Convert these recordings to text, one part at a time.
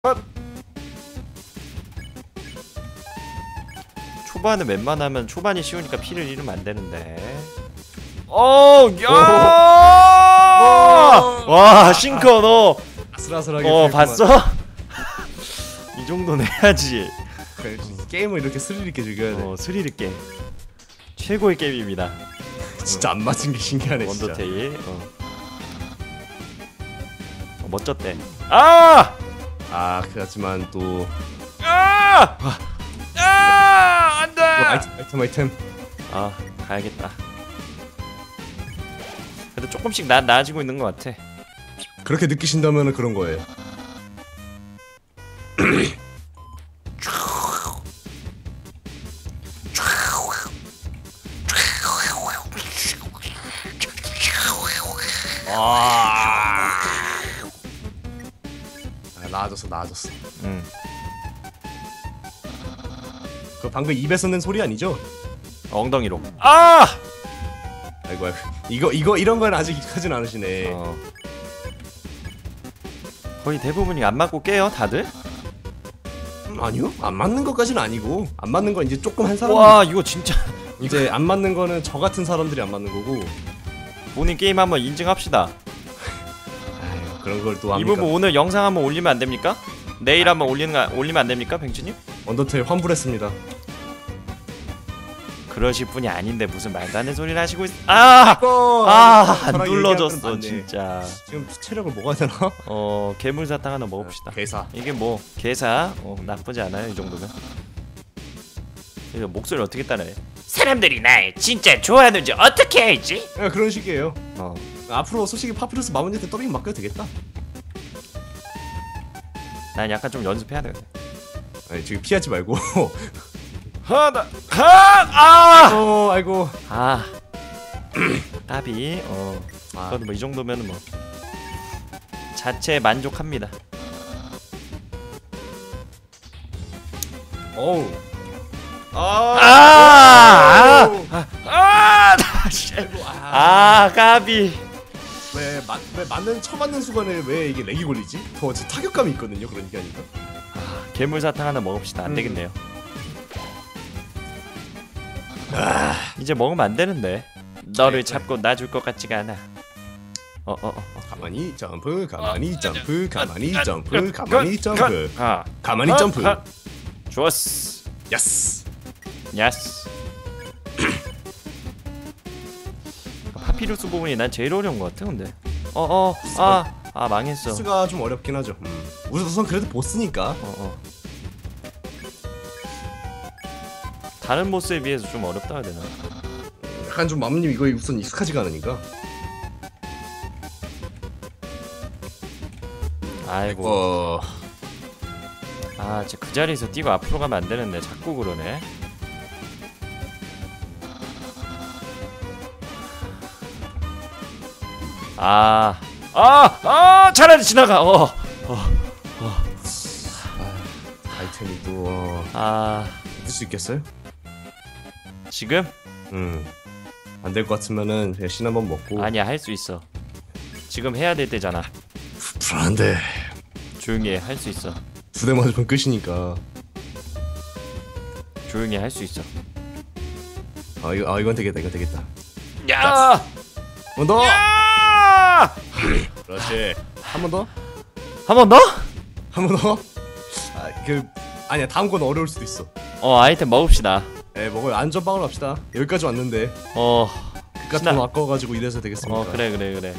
초반은 웬만하면 초반이 쉬우니까 피를 잃으면 안 되는데. 야! 와, 싱커 너. 아슬아슬하게. 봤어? 이 정도는 해야지. 그래, 게임을 이렇게 스릴 있게 즐겨야 돼. 스릴 있게. 최고의 게임입니다. 진짜 안 맞은 게 신기하네. 원더테일. 멋졌대. 아! 그렇지만 또 안돼. 아이템. 가야겠다. 그래도 조금씩 나아지고 있는 것 같아. 그렇게 느끼신다면 그런 거예요. 나아졌어. 그 방금 입에서 낸 소리 아니죠? 엉덩이로. 아이고. 이거 이런 건 아직 익숙하진 않으시네. 거의 대부분이 안 맞고 깨요, 다들? 아니요, 안 맞는 것까지는 아니고, 안 맞는 건 이제 조금 한 사람. 와, 이거 진짜. 이제 안 맞는 거는 저 같은 사람들이 안 맞는 거고. 본인 게임 한번 인증합시다. 아유, 그런 걸 또 이 합니까? 부분 오늘 영상 한번 올리면 안 됩니까? 내일 한번 올리면 안 됩니까, 뱅치님? 언더테일 환불했습니다. 그러실 분이 아닌데 무슨 말도 안 되는 소리를 하시고 안 눌러졌어 진짜. 지금 체력을 먹어야 되나? 괴물사탕 하나 먹읍시다. 괴사. 이게 뭐 괴사? 나쁘지 않아요 이 정도면. 이거 목소리 어떻게 따라해? 사람들이 날 진짜 좋아하는지 어떻게 알지? 그런 식이에요. 앞으로 솔직히 파피루스 마문제한테 더빙 맡겨도 되겠다. 난 약간 좀 연습해야 되겠네. 아니 지금 피하지 말고. 아이고. 까비. 그래도 뭐 이 정도면은 뭐 자체 만족합니다. 까비. 왜 맞는 순간에 왜 이게 렉이 걸리지? 더 타격감이 있거든요. 그런 게 아니까. 괴물사탕 하나 먹읍시다. 안 되겠네요. 이제 먹으면 안 되는데. 너를 잡고 놔줄 것 같지가 않아. 가만히 점프. 가만히 점프. 좋았어. 야스. 파피루스 부분이 난 제일 어려운 것 같아. 근데 망했어. 보스가 좀 어렵긴 하죠. 우선 그래도 보스니까. 다른 보스에 비해서 좀 어렵다 해야 되나? 약간 좀 마무님 이거 우선 익숙하지가 않으니까. 아이고. 진짜 그 자리에서 뛰고 앞으로 가면 안 되는데 자꾸 그러네. 차라리 지나가. 아이템이 또 쓸 수 있겠어요? 지금? 안 될 것 같으면은 그냥 신 한번 먹고. 아니야, 할 수 있어. 지금 해야 될 때잖아. 불안한데. 조용히 해, 할 수 있어. 2대 맞으면 끝이니까. 조용히 할 수 있어. 이건 되겠다. 야! 한 번 더. 야! 그렇지. 한 번 더. 한 번 더? 아니야, 다음 건 어려울 수도 있어. 아이템 먹읍시다. 먹어요. 안전빵으로 합시다. 여기까지 왔는데. 그깟 돈 아까워가지고 이래서 되겠습니까? 그래.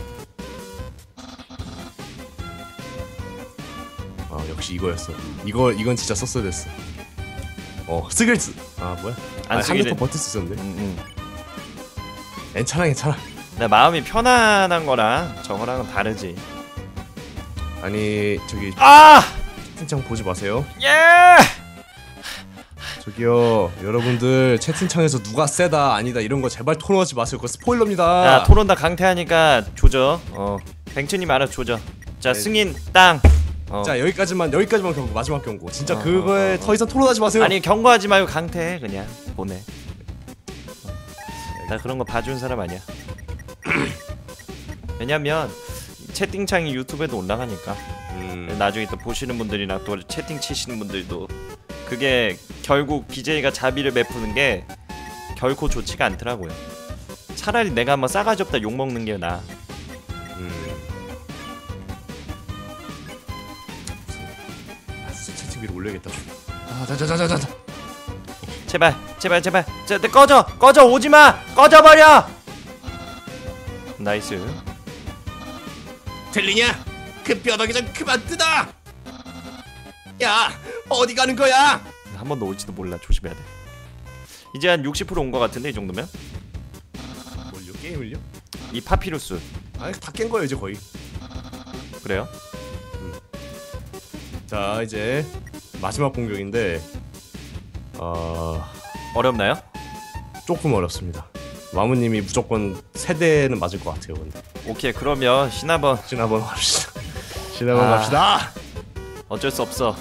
역시 이거였어. 이건 진짜 썼어야 됐어. 스길스. 뭐야? 안 쓰기는 한번 더 버틸 수 있었는데. 괜찮아. 내 마음이 편안한 거랑 저거랑은 다르지. 아니 저기 채팅창 보지 마세요. 저기요, 여러분들 채팅창에서 누가 세다 아니다 이런 거 제발 토론하지 마세요. 그거 스포일러입니다. 야, 토론 다 강퇴하니까 조져. 뱅츠님 알아서 조져. 자, 승인 땅. 자, 여기까지만 경고. 마지막 경고. 진짜 그거에 더 이상 토론하지 마세요. 아니, 경고하지 말고 강퇴해. 그냥 보내. 나 그런 거 봐준 사람 아니야. 왜냐면 채팅창이 유튜브에도 올라가니까. 나중에 또 보시는 분들이나 또 채팅 치시는 분들도 그게 결국 BJ가 자비를 베푸는 게 결코 좋지가 않더라고요. 차라리 내가 한번 싸가지 없다 욕먹는 게 나아. 채팅 위로 올려야겠다. 자자자자자. 제발 꺼져 오지마 꺼져버려. 나이스. 들리냐? 그 뼈다귀 좀 그만 뜯어. 야 어디 가는 거야? 한 번 더 올지도 몰라. 조심해야 돼. 이제 한 60% 온 거 같은데 이 정도면? 뭘요? 게임을요? 이 파피루스. 아 다 깬 거예요 이제 거의. 그래요? 자 이제 마지막 공격인데 어렵나요? 조금 어렵습니다. 마무님이 무조건 세대는 맞을 것 같아요. 근데 오케이 그러면 신한번 한번 갑시다. 한번 갑시다. 어쩔 수 없어.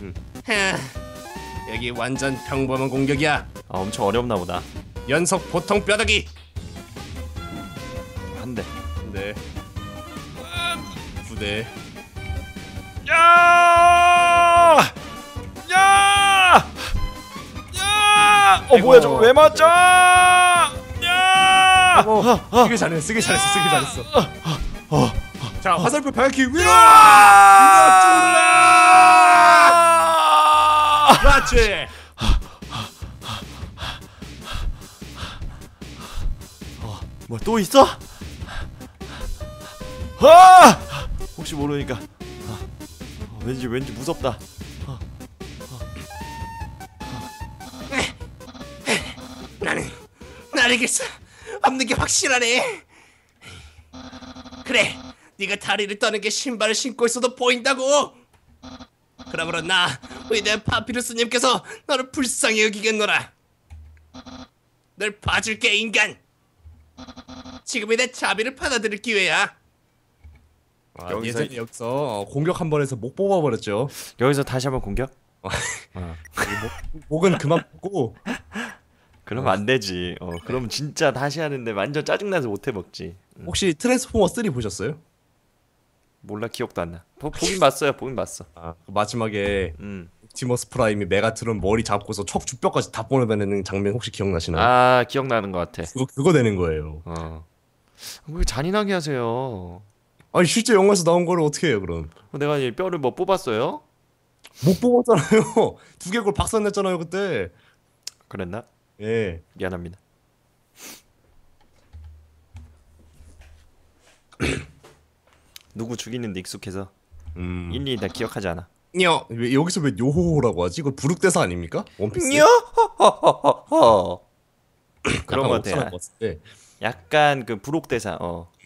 여기 완전 평범한 공격이야. 엄청 어렵나 보다. 연속 보통 뼈다귀. 한 대. 네. 두 대. 야! 야! 야! 뭐야 저거 왜 맞죠? 야! 쓰기 잘했어. 자 화살표 방향키 위로. 그렇지. 뭐 또 있어? 혹시 모르니까. 왠지 무섭다. 나는 알겠어. 없는 게 확실하네. 그래, 네가 다리를 떠는 게 신발을 신고 있어도 보인다고. 그러므로 나 위대한 파피루스님께서 너를 불쌍히 여기겠노라. 널 봐줄게 인간. 지금이 내 자비를 받아들일 기회야. 여기서 공격 한 번 해서 목 뽑아버렸죠. 여기서 다시 한번 공격? 목은 그만 뽑고. 그러면 안 되지. 그러면 진짜 다시 하는데 완전 짜증나서 못 해먹지. 혹시 트랜스포머 3 보셨어요? 몰라 기억도 안 나. 보긴 봤어요. 마지막에 옵티머스 프라임이 메가트론 머리 잡고서 척추뼈까지 다 뽑아내는 장면 혹시 기억나시나요? 기억나는 것 같아. 그거 되는 거예요. 왜 잔인하게 하세요? 아니 실제 영화에서 나온 거를 어떻게 해요 그럼? 내가 이 뼈를 뭐 뽑았어요? 못 뽑았잖아요. 두개골 박살냈잖아요 그때. 그랬나? 예. 미안합니다. 누구 죽이는데 익숙해서 1, 2 다 기억하지 않아. 왜 여기서 왜 요호호라고 하지? 이거 부룩대사 아닙니까? 원피스? 그런 거 같아. 약간 그 부록대사.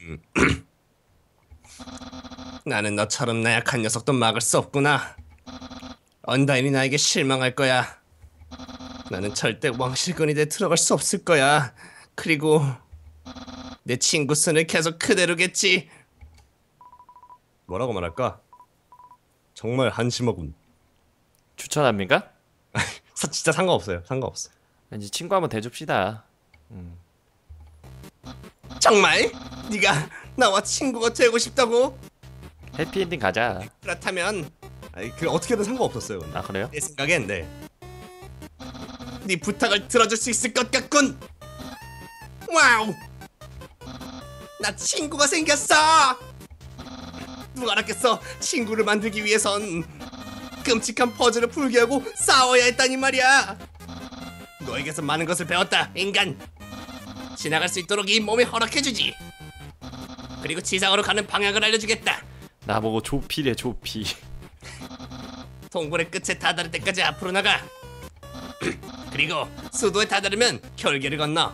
나는 너처럼 나약한 녀석도 막을 수 없구나. 언다인이 나에게 실망할 거야. 나는 절대 왕실근이대 들어갈 수 없을 거야. 그리고 내 친구 손을 계속 그대로겠지. 뭐라고 말할까? 정말 한심하군. 추천합니까? 진짜 상관없어요. 상관없어. 왠지 친구 한번 대줍시다. 정말? 네가 나와 친구가 되고 싶다고? 해피엔딩 가자. 그렇다면 그 어떻게든 상관없었어요. 근데. 그래요? 내 생각엔 네 부탁을 들어줄 수 있을 것 같군. 와우, 나 친구가 생겼어. 누가 알았겠어. 친구를 만들기 위해선 끔찍한 퍼즐을 풀게 하고 싸워야 했다니 말이야. 너에게서 많은 것을 배웠다 인간. 지나갈 수 있도록 이 몸에 허락해주지. 그리고 지상으로 가는 방향을 알려주겠다. 나보고 조피래 조피. 동굴의 끝에 다다를 때까지 앞으로 나가. 그리고 수도에 다다르면 결계를 건너.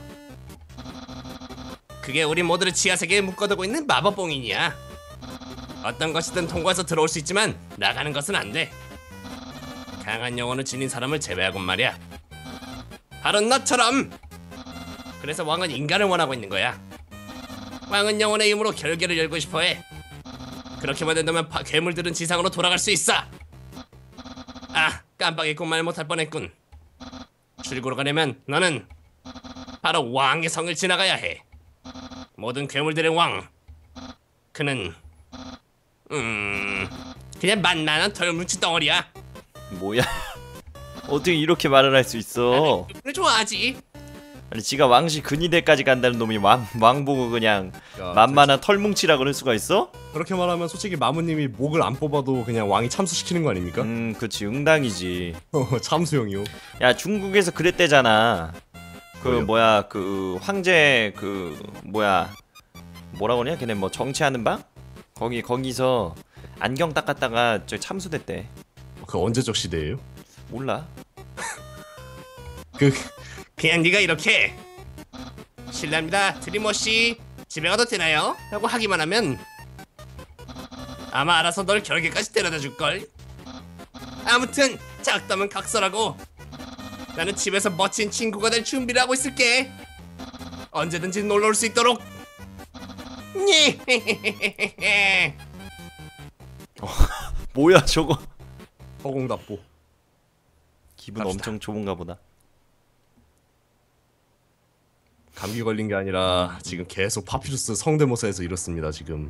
그게 우리 모두를 지하세계에 묶어두고 있는 마법봉인이야. 어떤 것이든 통과해서 들어올 수 있지만 나가는 것은 안 돼. 강한 영혼을 지닌 사람을 제외하곤 말이야. 바로 너처럼. 그래서 왕은 인간을 원하고 있는 거야. 왕은 영혼의 힘으로 결계를 열고 싶어해. 그렇게만 된다면 괴물들은 지상으로 돌아갈 수 있어. 깜빡 잊고 말 못할 뻔했군. 출구로 가려면 너는 바로 왕의 성을 지나가야 해. 모든 괴물들의 왕. 그는 그냥 만만한 털뭉치 덩어리야. 뭐야? 어떻게 이렇게 말을 할 수 있어? 그걸 좋아하지. 아니 지가 왕실 근위대까지 간다는 놈이 왕 보고 그냥 만만한 털뭉치라 그럴 수가 있어? 그렇게 말하면 솔직히 마무님이 목을 안 뽑아도 그냥 왕이 참수시키는 거 아닙니까? 그치 응당이지. 참수형이요. 야 중국에서 그랬대잖아. 그 뭐요? 뭐야 그 황제 그 뭐야 뭐라 그러냐 걔네 뭐 정치하는 방? 거기서 안경 닦았다가 저 참수됐대. 그 언제적 시대예요? 몰라. 그냥 네가 이렇게 실례합니다 드리머씨 집에 가도 되나요? 라고 하기만 하면 아마 알아서 널 결계까지 데려다 줄걸. 아무튼 작다면 각설하고 나는 집에서 멋진 친구가 될 준비를 하고 있을게. 언제든지 놀러 올 수 있도록. 뭐야 저거. 허공답보. 기분 갑시다. 엄청 좋은가 보다. 감기 걸린 게 아니라 지금 계속 파피루스 성대모사에서 이렇습니다 지금.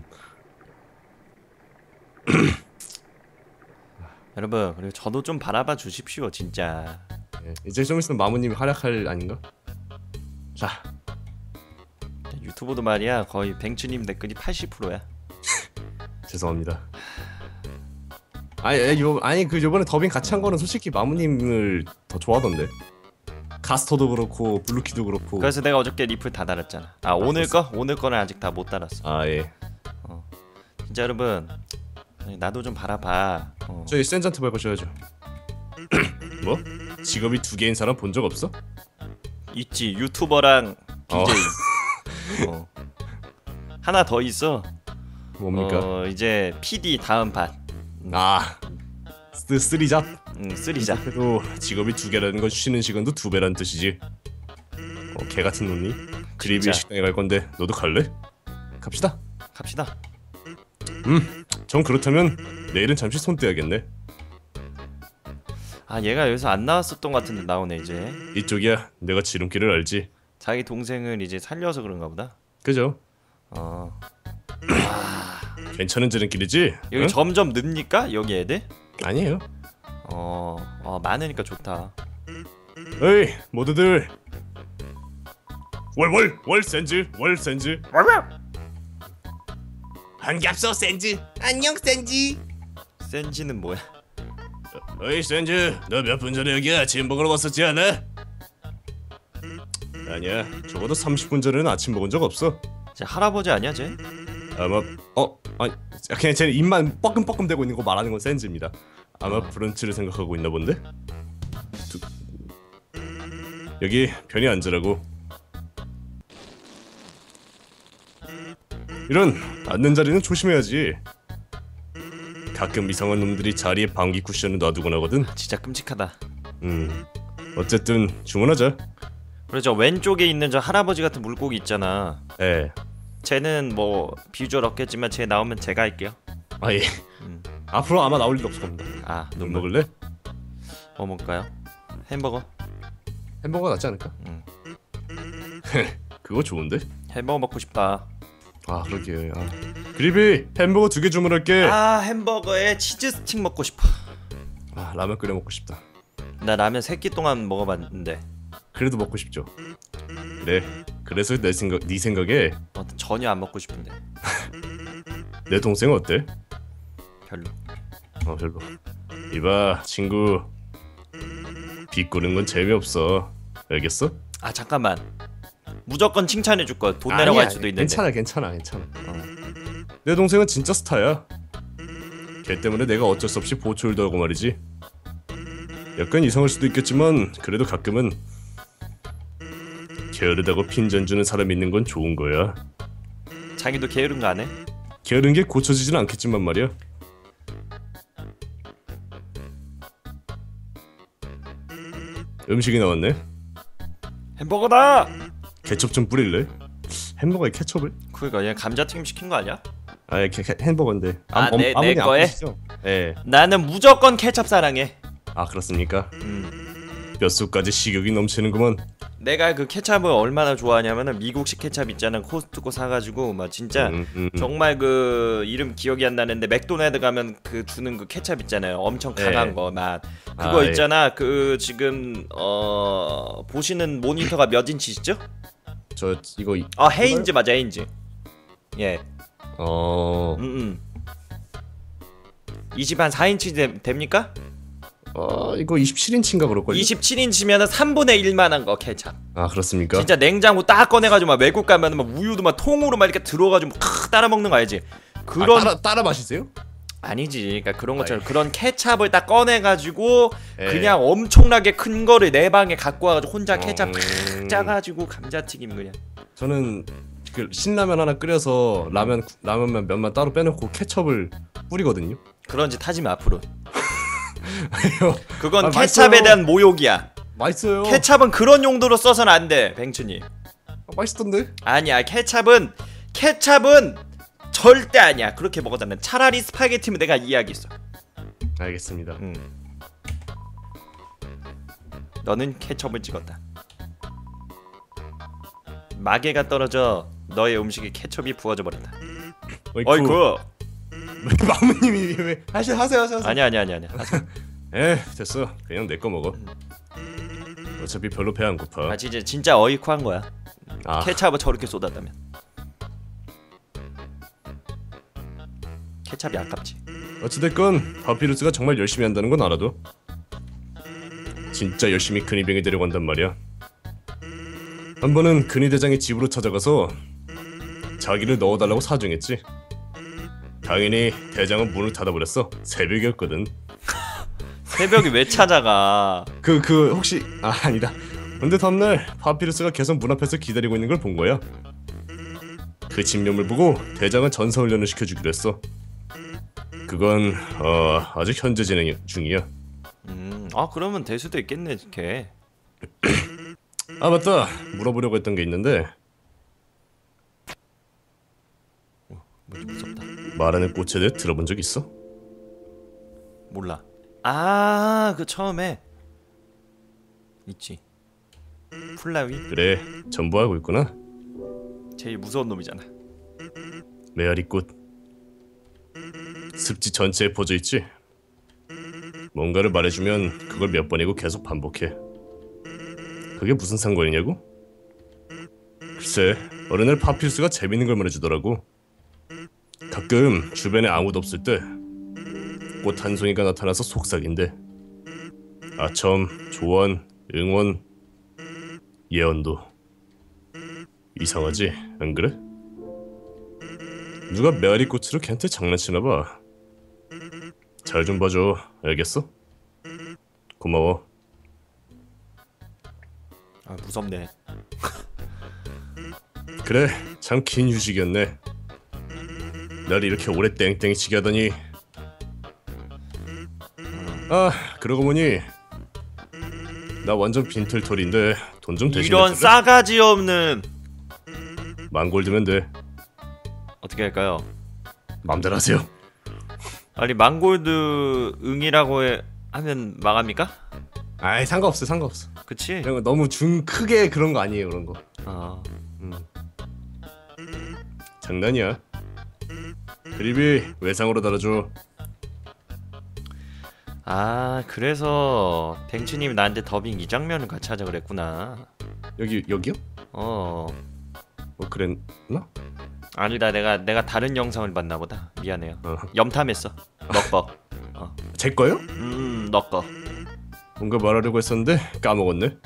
여러분 그리고 저도 좀 바라봐 주십시오 진짜. 예, 이제 좀 있으면 마무님이 활약할 아닌가? 자, 유튜브도 말이야 거의 뱅츠님 댓글이 80%야. 죄송합니다. 아니 그 요번에 더빙 같이 한 거는 솔직히 마무님을 더 좋아하던데. 카스터도 그렇고 블루키도 그렇고. 그래서 내가 어저께 리플 다 달았잖아. 아 오늘 거는 아직 다 못 달았어. 아 예. 진짜 여러분 나도 좀 바라봐. 저희 센전트 밟으셔야죠. 뭐? 직업이 두 개인 사람 본 적 없어? 있지 유튜버랑 BJ. 하나 더 있어. 뭡니까? 이제 PD 다음 판. 아, 쓰리잡. 쓰리자. 그래도 직업이 두 개라는 건 쉬는 시간도 두 배란 뜻이지. 개 같은 놈이. 그리비 진짜. 식당에 갈 건데 너도 갈래? 갑시다. 갑시다. 전 그렇다면 내일은 잠시 손 떼야겠네. 아 얘가 여기서 안 나왔었던 것 같은데 나오네 이제. 이쪽이야. 내가 지름길을 알지. 자기 동생을 이제 살려서 그런가 보다. 그죠? 괜찮은 지름길이지? 여기 응? 점점 늡니까 여기 애들? 아니에요. 많으니까 좋다. 에이 모두들 월 센즈 월 센즈. 반갑소 센즈. 안녕 센즈. 센지는 뭐야? 어이 센즈, 너 몇 분 전에 여기 아침 먹으러 왔었지 않아? 아니야, 적어도 30분 전에는 아침 먹은 적 없어. 쟤 할아버지 아니야 쟤? 아마 아니 그냥 쟤는 입만 뻐끔뻐끔 대고 있는 거 말하는 건 센즈입니다. 아마 브런치를 생각하고 있나 본데? 여기 편히 앉으라고. 이런 앉는 자리는 조심해야지. 가끔 이상한 놈들이 자리에 방귀 쿠션을 놔두곤 하거든. 진짜 끔찍하다. 어쨌든 주문하자. 그래 저 왼쪽에 있는 저 할아버지 같은 물고기 있잖아. 예. 쟤는 뭐 비주얼 없겠지만 쟤 나오면 제가 할게요. 아 예. 앞으로 아마 나올 일 없을 겁니다. 아 넌 눈물. 먹을래? 뭐 먹을까요? 햄버거? 햄버거 낫지 않을까? 그거 좋은데? 햄버거 먹고 싶다. 아 그러게. 그리비 햄버거 2개 주문할게. 아 햄버거에 치즈 스틱 먹고 싶어. 라면 끓여 먹고 싶다. 나 라면 3끼 동안 먹어봤는데 그래도 먹고 싶죠. 그래. 그래서 네 생각에 전혀 안 먹고 싶은데. 내 동생은 어때? 별로. 별로. 이봐 친구, 비꼬는 건 재미없어. 알겠어? 아 잠깐만. 무조건 칭찬해 줄 거야. 돈 내라고 할 수도 있는데. 괜찮아. 내 동생은 진짜 스타야. 걔 때문에 내가 어쩔 수 없이 보초일도 하고 말이지. 약간 이상할 수도 있겠지만 그래도 가끔은 게으르다고 핀잔 주는 사람 있는 건 좋은 거야. 자기도 게으른 거 안 해? 게으른 게 고쳐지진 않겠지만 말이야. 음식이 나왔네. 햄버거다. 케첩 좀 뿌릴래? 햄버거에 케첩을? 그러니까 얘 감자튀김 시킨 거 아니야? 아예 햄버거인데. 내 아버님 안 거에? 보시죠? 예. 나는 무조건 케첩 사랑해. 아 그렇습니까? 뼛속까지 식욕이 넘치는구먼. 내가 그 케찹을 얼마나 좋아하냐면은 미국식 케찹 있잖아. 코스트코 사가지고 막 진짜 정말 그 이름 기억이 안 나는데 맥도날드 가면 그 주는 그 케찹 있잖아요. 엄청 강한 네. 거 맛. 그거 있잖아. 그 지금 보시는 모니터가 몇 인치시죠? 저 이거 헤인즈 맞아 헤인즈. 예. 20 한 4인치 됩니까? 이거 27인치인가 그럴걸요? 27인치면은 3분의 1만한 거 케찹. 아 그렇습니까? 진짜 냉장고 딱 꺼내가지고 막 외국 가면은 막 우유도 막 통으로 막 이렇게 들어가지고 막 따라 먹는 거 알지? 그런 따라 마시세요? 아니지. 그러니까 그런 것처럼 그런 케찹을 딱 꺼내가지고 예. 그냥 엄청나게 큰 거를 내 방에 갖고 와가지고 혼자 케찹 탁 짜가지고 감자튀김 그냥. 저는 그 신라면 하나 끓여서 라면만 면만 따로 빼놓고 케첩을 뿌리거든요. 그런 짓 하지 마 앞으로. 그건 아, 케찹에 맛있어요. 대한 모욕이야. 맛있어요. 케찹은 그런 용도로 써서는 안 돼, 뱅춘이. 맛있던데? 아니야, 케찹은 절대 아니야. 그렇게 먹어다는 차라리 스파게티면 내가 이해하겠어. 알겠습니다. 너는 케첩을 찍었다. 마개가 떨어져 너의 음식에 케첩이 부어져 버렸다. 어이쿠. 마무님이 왜 하세요. 아니야. 됐어. 그냥 내 거 먹어. 어차피 별로 배 안 고파. 아 진짜 어이쿠한 거야. 아. 케찹을 저렇게 쏟았다면. 케찹이 아깝지. 어찌됐건 파피루스가 정말 열심히 한다는 건 알아도 진짜 열심히 근위병이 데려간단 말이야. 한 번은 근위 대장이 집으로 찾아가서 자기를 넣어달라고 사정했지. 당연히 대장은 문을 닫아버렸어. 새벽이었거든. 새벽에 왜 찾아가? 혹시 아니다. 근데 다음날 파피루스가 계속 문 앞에서 기다리고 있는 걸 본 거야. 그 집념을 보고 대장은 전사훈련을 시켜주기로 했어. 그건 아직 현재 진행 중이야. 그러면 될 수도 있겠네, 걔. 아 맞다. 물어보려고 했던 게 있는데 뭐지 무섭다. 말하는 꽃에 대해 들어본 적 있어? 몰라. 그 처음에 있지. 플라위? 그래, 전부 알고 있구나. 제일 무서운 놈이잖아. 메아리꽃. 습지 전체에 퍼져 있지. 뭔가를 말해주면 그걸 몇 번이고 계속 반복해. 그게 무슨 상관이냐고? 글쎄, 어느 날 파피루스가 재밌는 걸 말해주더라고. 가끔 주변에 아무도 없을 때 꽃 한 송이가 나타나서 속삭인대. 아첨, 조언, 응원, 예언도. 이상하지, 안 그래? 누가 메아리꽃으로 걔한테 장난치나봐. 잘 좀 봐줘, 알겠어? 고마워. 무섭네. 그래, 참 긴 휴식이었네. 날 이렇게 오래 땡땡이 치게 하다니. 그러고 보니 나 완전 빈털털인데 돈 좀 대신해 이런 줄래? 싸가지 없는. 망골드면 돼. 어떻게 할까요? 맘대로 하세요. 아니 망골드 응이라고 하면 망합니까? 아이 상관없어. 그치? 그냥 너무 크게 그런 거 아니에요, 그런 거. 장난이야. 그립이 외상으로 달아줘. 그래서 뱅치님이 나한테 더빙 이 장면을 같이 하자 그랬구나. 여기요? 뭐 그랬나? 아니다, 내가 다른 영상을 봤나 보다. 미안해요. 염탐했어. 너 거. 제 거요? 너 거. 뭔가 말하려고 했었는데 까먹었네.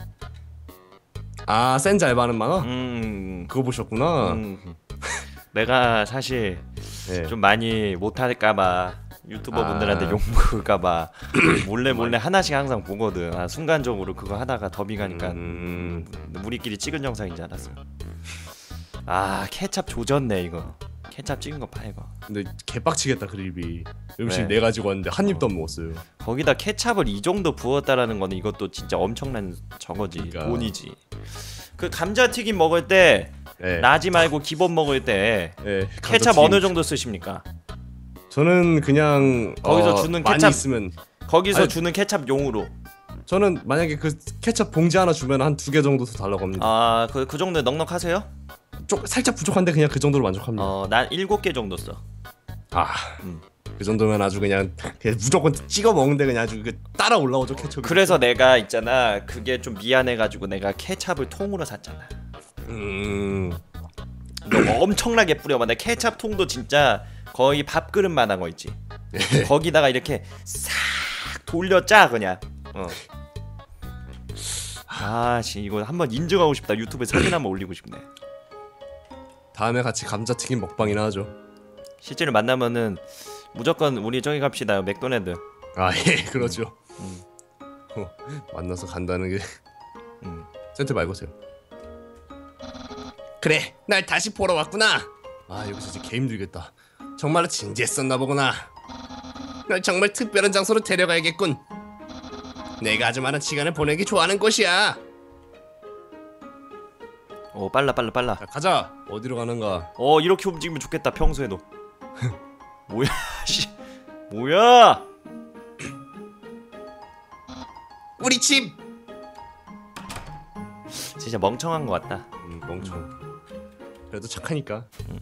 센즈 알바하는 만화? 그거 보셨구나. 내가 사실 네. 좀 많이 못할까봐 유튜버 분들한테 욕 먹을까봐 몰래 하나씩 항상 보거든. 순간적으로 그거 하다가 더빙하니까 우리끼리 찍은 영상인 줄 알았어. 케찹 조졌네 이거. 케찹 찍은 거 봐 이거. 근데 개빡치겠다 그립이. 음식 네. 내 가지고 왔는데 한 입도 안 먹었어요. 거기다 케찹을 이 정도 부었다라는 거는 이것도 진짜 엄청난 저거지. 그러니까. 돈이지. 그 감자튀김 먹을 때 네. 나지 말고 기본 먹을 때 네, 케찹 감자튀김. 어느 정도 쓰십니까? 저는 그냥 거기서 주는 많이 케찹 있으면 거기서 아니, 주는 케찹 용으로 저는 만약에 그 케첩 봉지 하나 주면 한 2개 정도 더 달라고 합니다. 아그 정도 넉넉하세요? 좀 살짝 부족한데 그냥 그 정도로 만족합니다. 난 7개 정도 써. 그 정도면 아주 그냥 무조건 찍어 먹는데 그냥 아주 그 따라 올라오죠 케첩이. 그래서 내가 있잖아 그게 좀 미안해가지고 내가 케찹을 통으로 샀잖아. 너 엄청나게 뿌려봐. 내 케찹 통도 진짜 거의 밥그릇만한 거 있지. 거기다가 이렇게 싹 돌려짜 그냥. 아씨 이거 한번 인증하고 싶다. 유튜브에 사진 한번 올리고 싶네. 다음에 같이 감자튀김 먹방이나 하죠. 실제로 만나면은 무조건 우리 저기 갑시다. 맥도날드. 예, 그러죠. 만나서 간다는 게 센트 말고세요. 그래, 날 다시 보러 왔구나. 여기서 이제 개 힘들겠다. 정말로 진지했었나 보구나. 날 정말 특별한 장소로 데려가야겠군. 내가 아주 많은 시간을 보내기 좋아하는 곳이야. 빨라. 자, 가자. 어디로 가는가? 이렇게 움직이면 좋겠다. 평소에도. 뭐야 씨. 뭐야? 우리 집. 진짜 멍청한 것 같다. 멍청. 그래도 착하니까.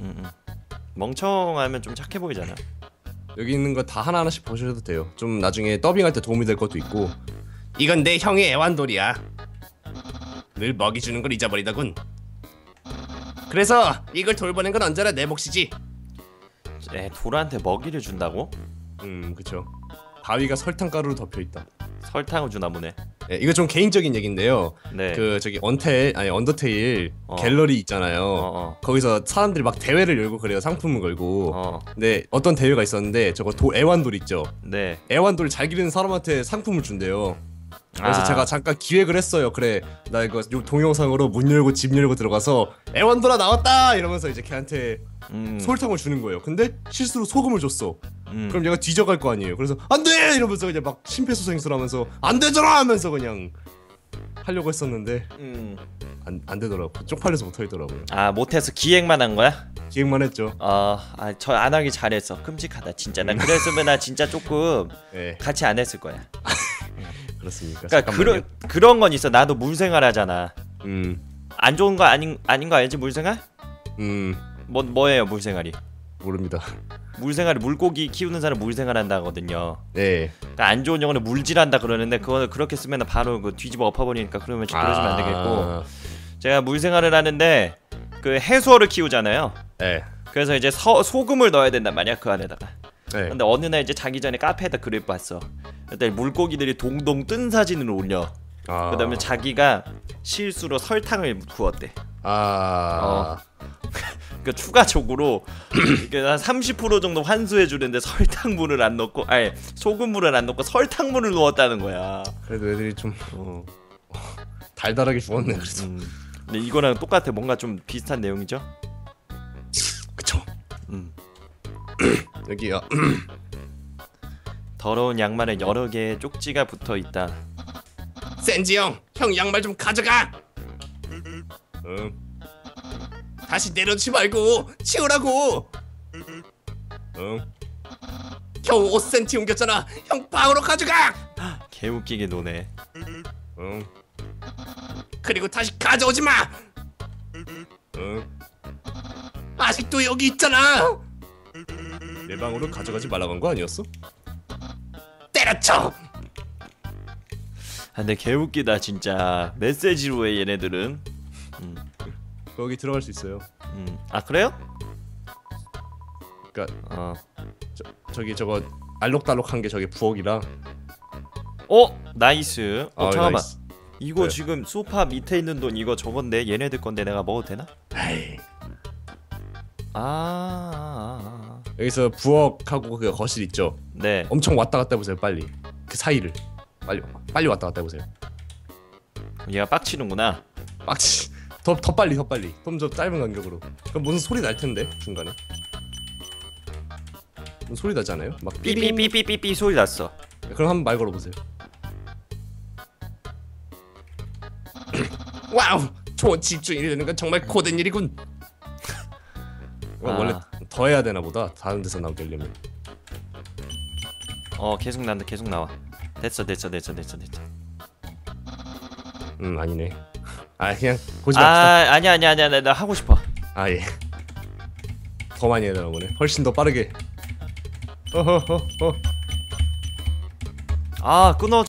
멍청하면 좀 착해 보이잖아. 여기 있는 거 다 하나하나씩 보셔도 돼요. 좀 나중에 더빙할 때 도움이 될 것도 있고. 이건 내 형의 애완돌이야. 늘 먹이 주는 걸 잊어버리더군. 그래서 이걸 돌보는 건 언제나 내 몫이지. 돌한테 먹이를 준다고? 그쵸. 바위가 설탕가루로 덮여있다. 설탕을 주나 보네. 이거 좀 개인적인 얘기인데요. 네. 그 저기 언더테일 갤러리 있잖아요. 거기서 사람들이 막 대회를 열고 그래요. 상품을 걸고. 근데 어떤 대회가 있었는데 저거 애완돌 있죠. 네. 애완돌 잘 기르는 사람한테 상품을 준대요. 그래서 제가 잠깐 기획을 했어요. 그래, 나 이거 동영상으로 문 열고 집 열고 들어가서 애완돌아 나왔다 이러면서 이제 걔한테 설탕을 주는 거예요. 근데 실수로 소금을 줬어. 그럼 얘가 뒤져갈 거 아니에요. 그래서 안돼 이러면서 그냥 막 심폐소생술하면서 안 되잖아 하면서 그냥 하려고 했었는데 안 되더라고. 쪽팔려서 못 하겠더라고요. 못해서 기획만 한 거야? 기획만 했죠. 저 안 하기 잘했어. 끔찍하다 진짜. 나 그랬으면 나 진짜 조금 같이 안 했을 거야. 그렇습니까? 그러니까 그런 건 있어. 나도 물생활 하잖아. 안 좋은 거 아닌 거 알지? 물생활? 뭐예요 물생활이? 모릅니다. 물생활이 물고기 키우는 사람 물생활 한다거든요. 네. 그러니까 안 좋은 영어는 물질한다 그러는데 그거는 그렇게 쓰면 바로 그 뒤집어 엎어버리니까 그러면 그러시면 안 되겠고. 제가 물생활을 하는데 그 해수어를 키우잖아요. 네. 그래서 이제 소금을 넣어야 된단 말이야 그 안에다가. 네. 근데 어느 날 이제 자기 전에 카페에다 글을 봤어. 그때 물고기들이 동동 뜬 사진을 올려. 그다음에 자기가 실수로 설탕을 부었대. 그 추가적으로 한 30% 정도 환수해 주는데 설탕물을 안 넣고, 아니 소금물을 안 넣고 설탕물을 넣었다는 거야. 그래도 애들이 좀 달달하게 죽었네 그래도. 근데 이거랑 똑같아. 뭔가 좀 비슷한 내용이죠. 그쵸. 여기요. 더러운 양말에 여러 개의 쪽지가 붙어 있다. 센지 형 양말 좀 가져가. 다시 내려놓지 말고 치우라고. 형 5cm 옮겼잖아. 형 방으로 가져가. 개웃기게 노네. 그리고 다시 가져오지 마. 아직도 여기 있잖아. 내 방으로 가져가지 말라고 한 거 아니었어? 때려쳐. 근데 개웃기다 진짜. 메시지로 해 얘네들은. 거기 들어갈 수 있어요. 그래요? 그러니까 저기 저거 알록달록한 게 저게 부엌이라. 나이스. 잠깐만. 나이스. 이거 네. 지금 소파 밑에 있는 돈 이거 저건데 얘네들 건데 내가 먹어도 되나? 에이. 여기서 여기서 부엌하고 그 거실 있죠. 네. 엄청 왔다 갔다 해보세요 빨리. 그 사이를 빨리 왔다 갔다 해보세요. 얘가 빡치는구나. 빡치. 더 빨리 좀 더 짧은 간격으로. 그럼 무슨 소리 날 텐데 중간에. 무슨 소리 나지 않아요? 막 삐삐. 삐삐삐삐삐 소리 났어. 그럼 한번 말 걸어보세요. 와우, 좋은 집주인이 되는 건 정말 고된 일이군. 원래 더 해야 되나 보다. 다른 데서 나오게 하려면. 계속 난다. 계속 나와. 됐어. 아니네. 아 그냥 보지 아 맙시다. 아니야 나 하고 싶어. 아 예. 더 많이 해달라고 보네. 훨씬 더 빠르게. 어허허허. 아 끊어.